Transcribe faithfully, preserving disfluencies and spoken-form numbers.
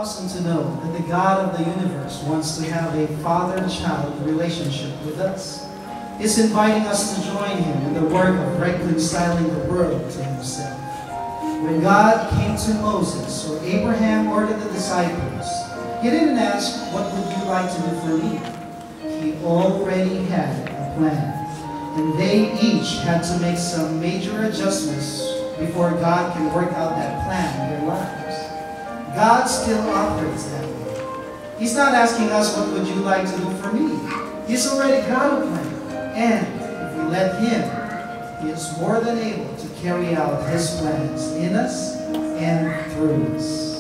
awesome to know that the God of the universe wants to have a father-child relationship with us. He's inviting us to join him in the work of reconciling the world to himself. When God came to Moses or Abraham or to the disciples, he didn't ask, what would you like to do for me? He already had a plan. And they each had to make some major adjustments before God can work out that plan in their lives. God still operates that way. He's not asking us, what would you like to do for me? He's already got a plan. And if we let him, he is more than able to carry out his plans in us and through us.